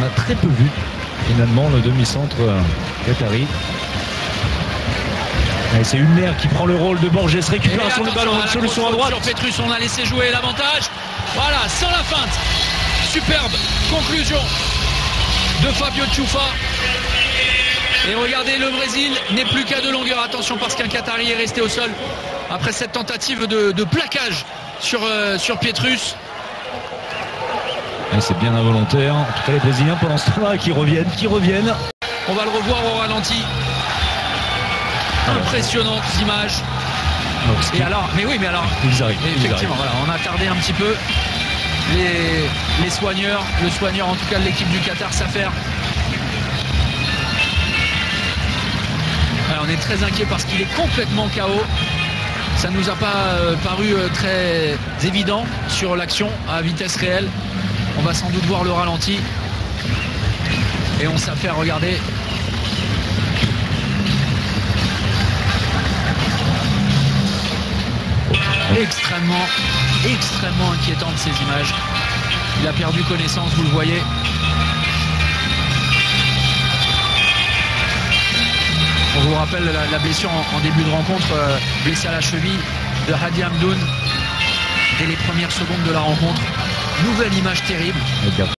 a très peu vu finalement le demi-centre qatari. C'est Ulmer qui prend le rôle de Borges, récupération du ballon, une solution à droite. Sur Petrus, on a laissé jouer l'avantage. Voilà, sans la feinte. Superbe conclusion de Fabio Ciufa. Et regardez, le Brésil n'est plus qu'à 2 longueurs. Attention parce qu'un Qatari est resté au sol après cette tentative de plaquage sur Petrus. C'est bien involontaire. En tout cas, les Brésiliens pendant ce temps-là qui reviennent. On va le revoir au ralenti. Impressionnantes images. Et alors, mais ils arrivent. Effectivement, voilà, on a tardé un petit peu. Les soigneurs, le soigneur en tout cas de l'équipe du Qatar, Safer. Alors, on est très inquiet parce qu'il est complètement KO. Ça ne nous a pas paru très évident sur l'action à vitesse réelle. On va sans doute voir le ralenti. Et on s'affaire, regardez. Extrêmement inquiétante ces images. Il a perdu connaissance, vous le voyez. On vous rappelle la blessure en début de rencontre, blessé à la cheville de Hadi Hamdoun dès les premières secondes de la rencontre. Nouvelle image terrible.